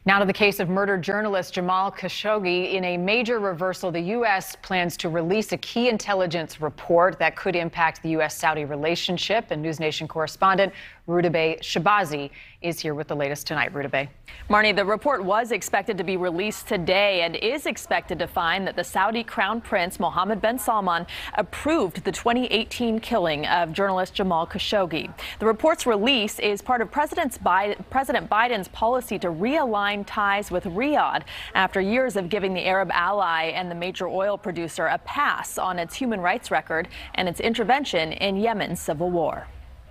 Now to the case of murdered journalist Jamal Khashoggi. In a major reversal, the U.S. plans to release a key intelligence report that could impact the U.S.-Saudi relationship. And News Nation correspondent Rudabeh Shahbazi is here with the latest tonight. Rudabeh. Marnie, the report was expected to be released today and is expected to find that the Saudi Crown Prince Mohammed bin Salman approved the 2018 killing of journalist Jamal Khashoggi. The report's release is part of President Biden's policy to realign ties with Riyadh after years of giving the Arab ally and the major oil producer a pass on its human rights record and its intervention in Yemen's civil war.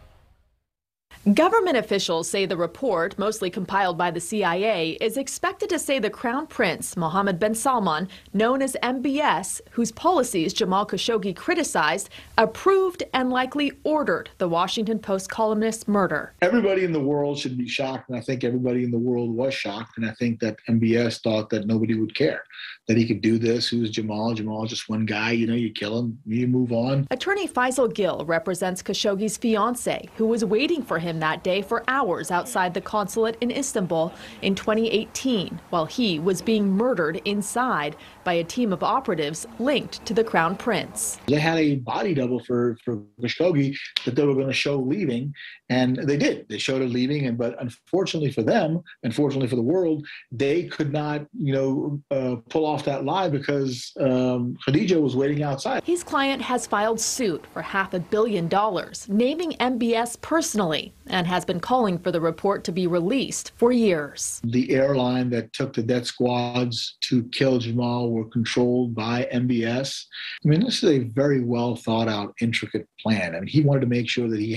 Government officials say the report, mostly compiled by the CIA, is expected to say the Crown Prince, Mohammed bin Salman, known as MBS, whose policies Jamal Khashoggi criticized, approved and likely ordered the Washington Post columnist's murder. Everybody in the world should be shocked, and I think everybody in the world was shocked, and I think that MBS thought that nobody would care, that he could do this. Who's Jamal? Jamal is just one guy, you kill him, you move on. Attorney Faisal Gill represents Khashoggi's fiancée, who was waiting for him that day for hours outside the consulate in Istanbul in 2018, while he was being murdered inside by a team of operatives linked to the Crown Prince. They had a body double for Khashoggi that they were going to show leaving, and they did. They showed her leaving, but unfortunately for them, unfortunately for the world, they could not, pull off that lie because Khadija was waiting outside. His client has filed suit for $500 million, naming MBS personally, and has been calling for the report to be released for years. The airline that took the death squads to kill Jamal were controlled by MBS. This is a very well thought out, intricate plan. He wanted to make sure that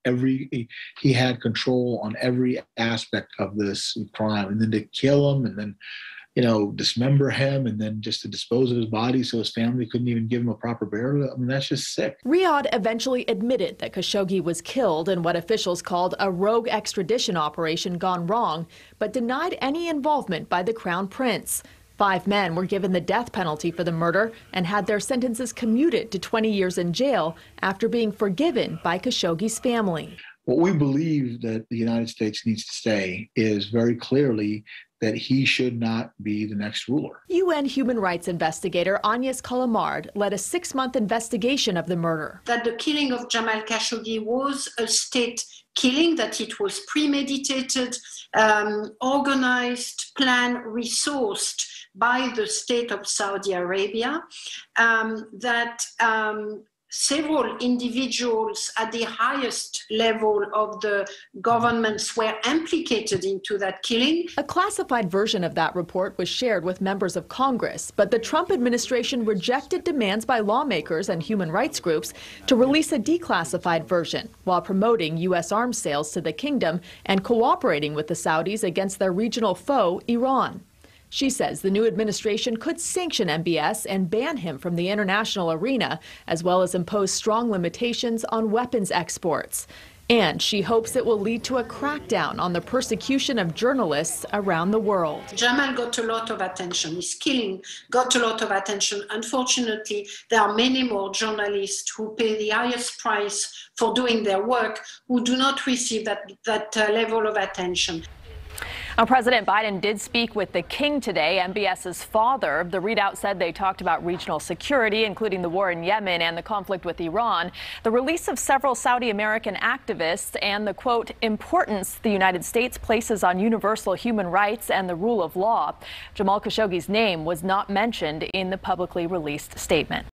he had control on every aspect of this crime, and then to kill him and then dismember him and then just to dispose of his body so his family couldn't even give him a proper burial. That's just sick. Riyadh eventually admitted that Khashoggi was killed in what officials called a rogue extradition operation gone wrong, but denied any involvement by the Crown Prince. 5 men were given the death penalty for the murder and had their sentences commuted to 20 years in jail after being forgiven by Khashoggi's family. What we believe that the United States needs to say is very clearly that he should not be the next ruler. UN human rights investigator Agnes Callamard led a 6-month investigation of the murder. That the killing of Jamal Khashoggi was a state killing, that it was premeditated, organized, planned, resourced by the state of Saudi Arabia, that several individuals at the highest level of the governments were implicated into that killing. A classified version of that report was shared with members of Congress, but the Trump administration rejected demands by lawmakers and human rights groups to release a declassified version while promoting U.S. arms sales to the kingdom and cooperating with the Saudis against their regional foe, Iran. She says the new administration could sanction MBS and ban him from the international arena, as well as impose strong limitations on weapons exports. And she hopes it will lead to a crackdown on the persecution of journalists around the world. Jamal got a lot of attention. His killing got a lot of attention. Unfortunately, there are many more journalists who pay the highest price for doing their work who do not receive that level of attention. Now, President Biden did speak with the king today, MBS's father. The readout said they talked about regional security, including the war in Yemen and the conflict with Iran, the release of several Saudi American activists, and the, quote, importance the United States places on universal human rights and the rule of law. Jamal Khashoggi's name was not mentioned in the publicly released statement.